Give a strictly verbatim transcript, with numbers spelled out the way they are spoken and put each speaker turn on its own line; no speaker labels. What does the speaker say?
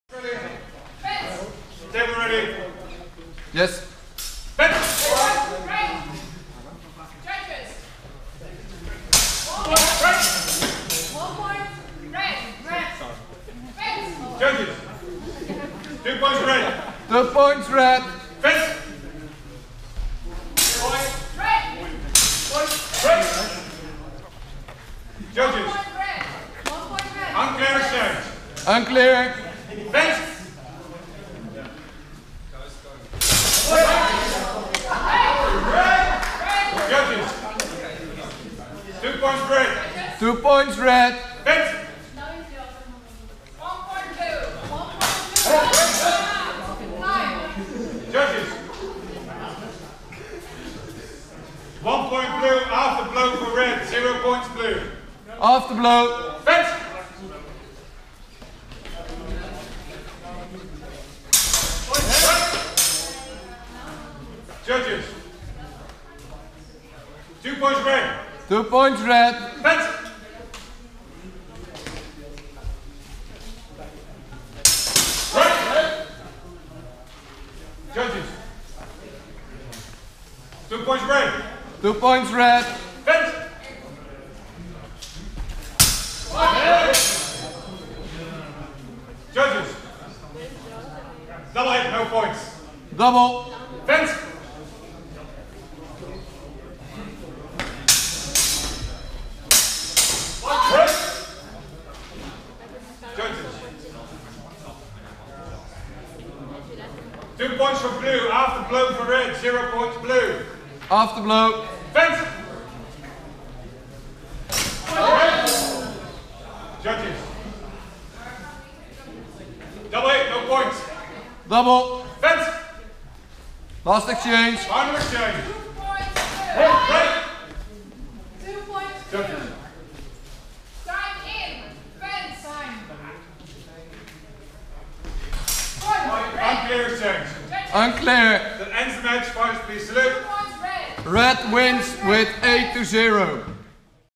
Ready? Table ready?
Yes.
Fence!
Judges.
One
point. Red. Red. Fence.
Judges. Two points red.
Two points red.
Fence!
Red.
Red! Judges.
One point red. One point red.
Unclear exchange.
Unclear.
Fence! Judges. Two points red.
Two points red.
Fence!
One point blue. One point blue. Nine.
Judges. One point blue after blow for red. Zero points blue.
After blow.
Fence! Judges. Two points red.
Two points red.
Fence! Red. Judges. Two points red.
Two points red.
Fence! Judges. Double hit, no points.
Double.
Fence! Red. Judges. Two points for blue, after blow for red, zero points blue.
After blow.
Fence! Red. Judges. Double hit, no points.
Double.
Fence!
Last exchange.
Final exchange.
Two points blue.
Red.
Two points blue.
Judges.
Sign in. Fence. Sign.
Unclear exchange.
Unclear.
That ends the match. Fighters, please salute.
Two points red.
Red wins with eight to zero.